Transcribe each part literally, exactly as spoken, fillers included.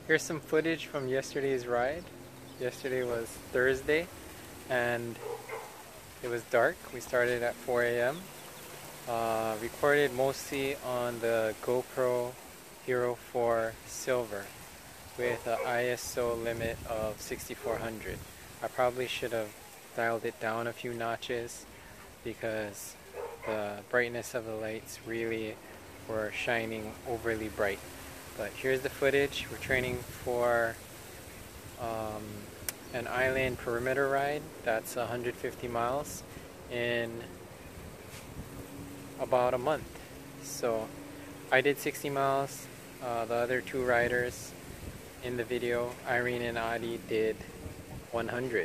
Here's some footage from yesterday's ride. Yesterday was Thursday and it was dark. We started at four A M Uh, recorded mostly on the GoPro Hero four Silver with an I S O limit of sixty-four hundred. I probably should have dialed it down a few notches because the brightness of the lights really were shining overly bright. But here's the footage. We're training for um, an island perimeter ride that's one hundred fifty miles in about a month. So I did sixty miles. Uh, the other two riders in the video, Irene and Adi, did one hundred.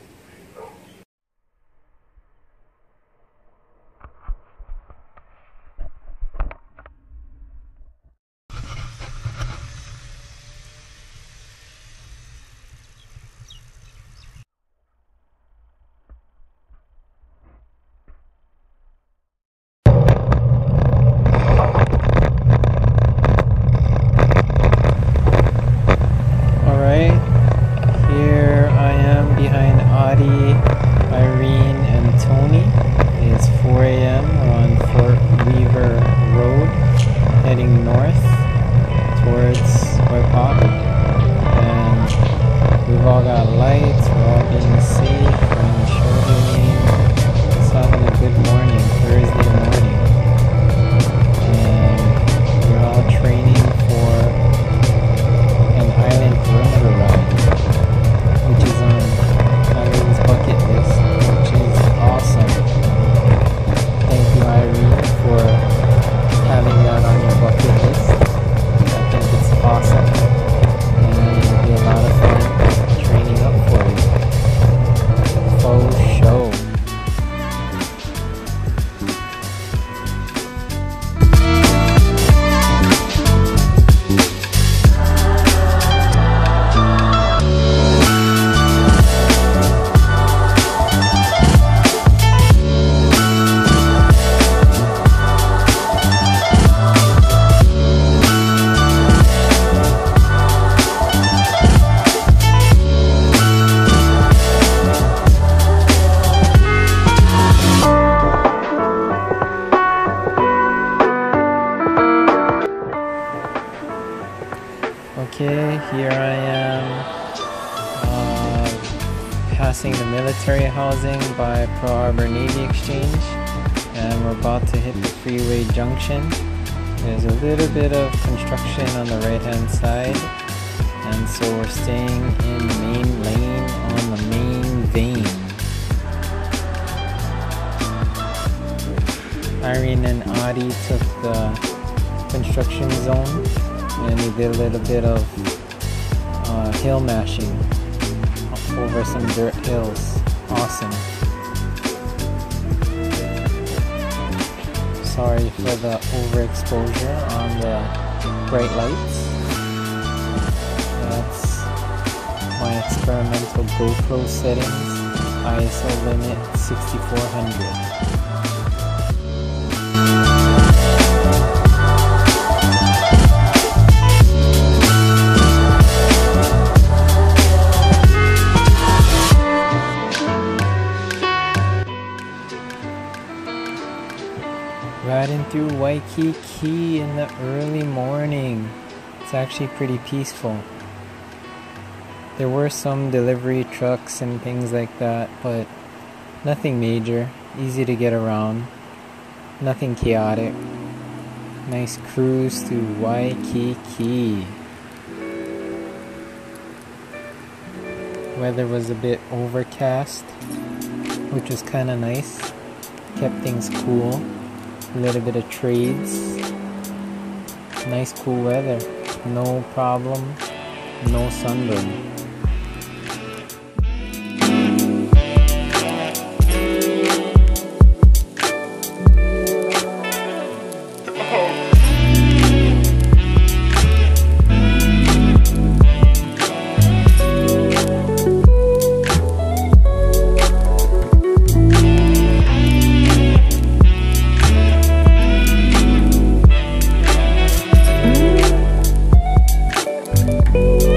Heading north towards Oahu, and we've all got lights, we're all being safe, we're in the shoulder lane, just having a good morning, Thursday morning, and we're all training for an island perimeter ride, which is on Irene's bucket list, which is awesome. Thank you, Irene, for having that on your bucket list. I think it's awesome, and it'll be a lot of fun training up for you. Faux show. Okay, here I am uh, passing the military housing by Pearl Harbor Navy Exchange, and we're about to hit the freeway junction. There's a little bit of construction on the right hand side, and so we're staying in the main lane on the main vein. Irene and Adi took the construction zone, and we did a little bit of uh, hill mashing over some dirt hills. Awesome. Sorry for the overexposure on the bright lights. That's my experimental GoPro settings. I S O limit sixty-four hundred. Riding through Waikiki in the early morning. It's actually pretty peaceful. There were some delivery trucks and things like that, but nothing major. Easy to get around. Nothing chaotic. Nice cruise through Waikiki. Weather was a bit overcast, which was kind of nice. Kept things cool. A little bit of trades. Nice cool weather. No problem. No sunburn. Thank you.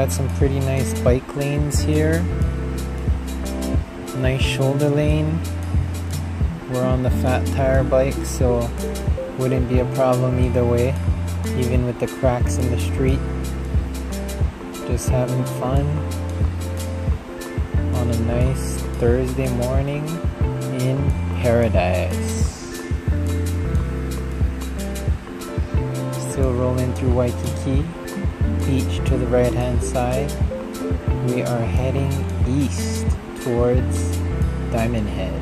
got some pretty nice bike lanes here. Nice shoulder lane. We're on the fat tire bike, so wouldn't be a problem either way, even with the cracks in the street. Just having fun on a nice Thursday morning in paradise. Still rolling through Waikiki Beach to the right hand side. We are heading east towards Diamond Head.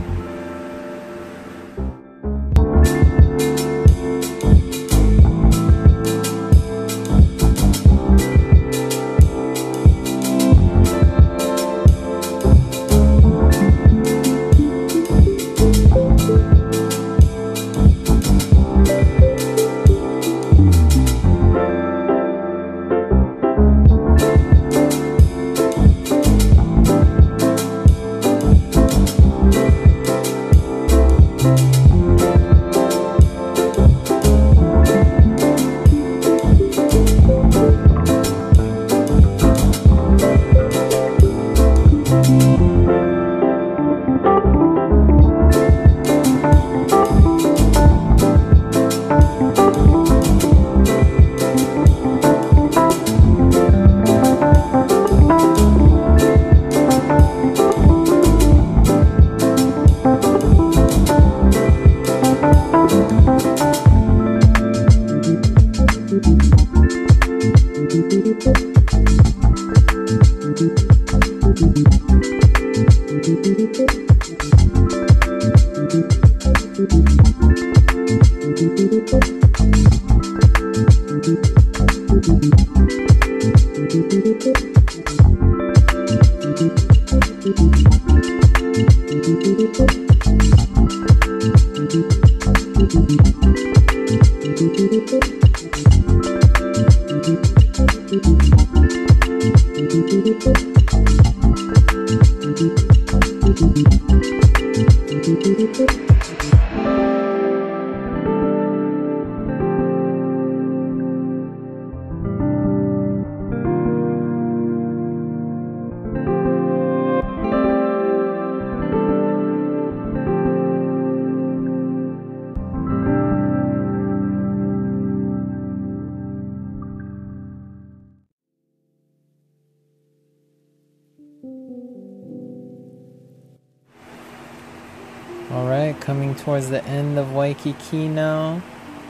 Alright, coming towards the end of Waikiki now.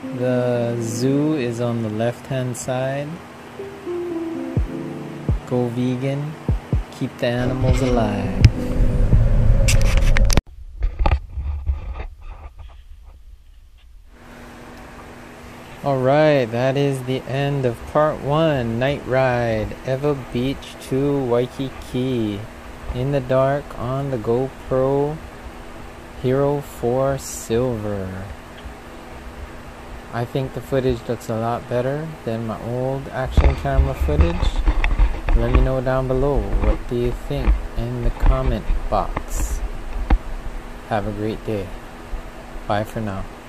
The zoo is on the left hand side. Go vegan, keep the animals alive. Alright, that is the end of part one, night ride, Ewa Beach to Waikiki. In the dark on the GoPro Hero four Silver. I think the footage looks a lot better than my old action camera footage. Let me know down below, what do you think in the comment box. Have a great day. Bye for now.